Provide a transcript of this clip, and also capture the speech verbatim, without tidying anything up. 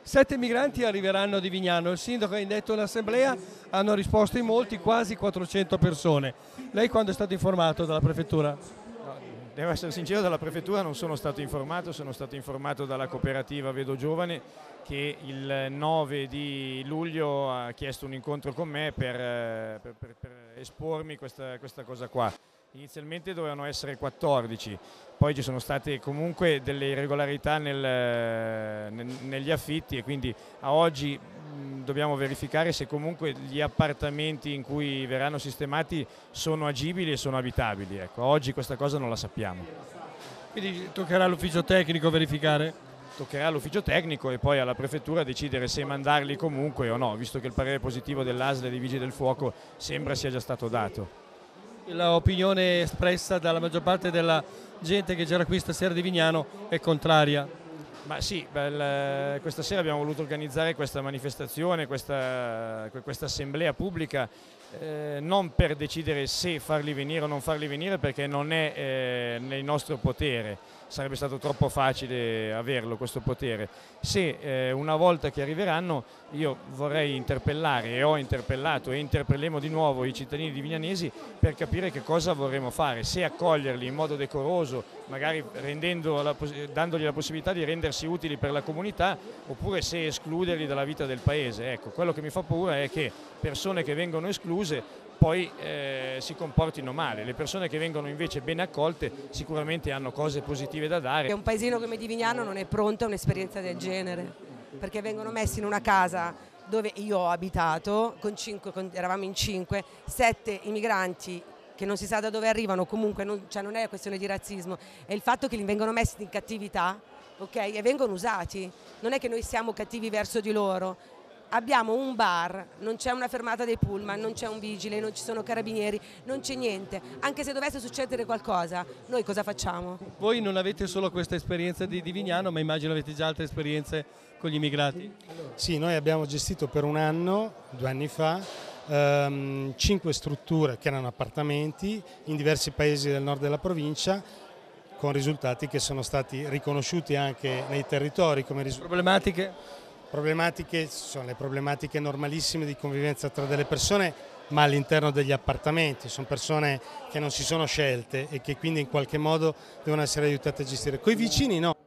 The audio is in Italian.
Sette migranti arriveranno a Divignano, il sindaco ha indetto un'assemblea, hanno risposto in molti, quasi quattrocento persone. Lei quando è stato informato dalla prefettura? No, devo essere sincero, dalla prefettura non sono stato informato, sono stato informato dalla cooperativa Vedo Giovane che il nove di luglio ha chiesto un incontro con me per, per, per, per espormi questa, questa cosa qua. Inizialmente dovevano essere quattordici, poi ci sono state comunque delle irregolarità nel, nel, negli affitti e quindi a oggi mh, dobbiamo verificare se comunque gli appartamenti in cui verranno sistemati sono agibili e sono abitabili. Ecco, oggi questa cosa non la sappiamo. Quindi toccherà all'ufficio tecnico verificare? Toccherà all'ufficio tecnico e poi alla prefettura decidere se mandarli comunque o no, visto che il parere positivo dell'A S L e dei Vigili del Fuoco sembra sia già stato dato. L'opinione espressa dalla maggior parte della gente che c'era qui stasera di Vignano è contraria. Ma sì, beh, questa sera abbiamo voluto organizzare questa manifestazione, questa, questa assemblea pubblica, eh, non per decidere se farli venire o non farli venire, perché non è eh, nel nostro potere, sarebbe stato troppo facile averlo questo potere. Se eh, una volta che arriveranno io vorrei interpellare e ho interpellato e interpelleremo di nuovo i cittadini divignanesi per capire che cosa vorremmo fare, se accoglierli in modo decoroso, magari rendendo la, dandogli la possibilità di rendersi utili per la comunità, oppure se escluderli dalla vita del paese. Ecco, quello che mi fa paura è che persone che vengono escluse poi eh, si comportino male. Le persone che vengono invece ben accolte sicuramente hanno cose positive da dare. Un paesino come Divignano non è pronto a un'esperienza del genere, perché vengono messi in una casa dove io ho abitato, con cinque, con, eravamo in cinque, sette immigranti che non si sa da dove arrivano, comunque non, cioè non è questione di razzismo, è il fatto che li vengono messi in cattività, okay, e vengono usati. Non è che noi siamo cattivi verso di loro. Abbiamo un bar, non c'è una fermata dei pullman, non c'è un vigile, non ci sono carabinieri, non c'è niente. Anche se dovesse succedere qualcosa, noi cosa facciamo? Voi non avete solo questa esperienza di Divignano, ma immagino avete già altre esperienze con gli immigrati? Sì, noi abbiamo gestito per un anno, due anni fa, ehm, cinque strutture che erano appartamenti in diversi paesi del nord della provincia, con risultati che sono stati riconosciuti anche nei territori come risultati. Problematiche? Problematiche sono le problematiche normalissime di convivenza tra delle persone, ma all'interno degli appartamenti. Sono persone che non si sono scelte e che quindi in qualche modo devono essere aiutate a gestire. Coi vicini no.